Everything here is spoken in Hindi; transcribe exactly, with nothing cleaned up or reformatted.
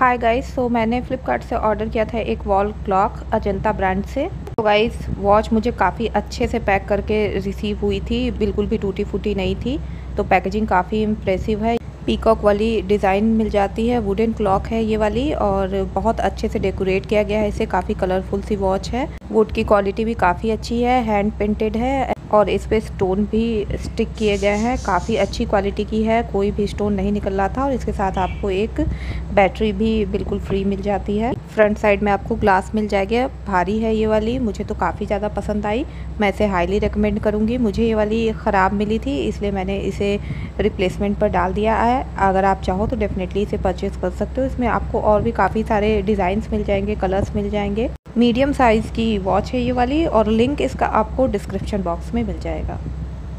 हाय गाइस, सो मैंने फ़्लिपकार्ट से ऑर्डर किया था एक वॉल क्लॉक अजंता ब्रांड से। तो गाइस वॉच मुझे काफ़ी अच्छे से पैक करके रिसीव हुई थी, बिल्कुल भी टूटी फूटी नहीं थी। तो पैकेजिंग काफ़ी इम्प्रेसिव है। पीकॉक वाली डिज़ाइन मिल जाती है, वुडन क्लॉक है ये वाली और बहुत अच्छे से डेकोरेट किया गया है इसे। काफ़ी कलरफुल सी वॉच है। वुड की क्वालिटी भी काफ़ी अच्छी है, हैंड पेंटेड है और इस पे स्टोन भी स्टिक किए गए हैं। काफ़ी अच्छी क्वालिटी की है, कोई भी स्टोन नहीं निकल रहा था। और इसके साथ आपको एक बैटरी भी बिल्कुल फ्री मिल जाती है। फ्रंट साइड में आपको ग्लास मिल जाएगा। भारी है ये वाली, मुझे तो काफ़ी ज़्यादा पसंद आई। मैं इसे हाईली रिकमेंड करूँगी। मुझे ये वाली ख़राब मिली थी, इसलिए मैंने इसे रिप्लेसमेंट पर डाल दिया है। अगर आप चाहो तो डेफिनेटली इसे परचेज़ कर सकते हो। इसमें आपको और भी काफ़ी सारे डिज़ाइंस मिल जाएंगे, कलर्स मिल जाएंगे। मीडियम साइज़ की वॉच है ये वाली और लिंक इसका आपको डिस्क्रिप्शन बॉक्स में मिल जाएगा।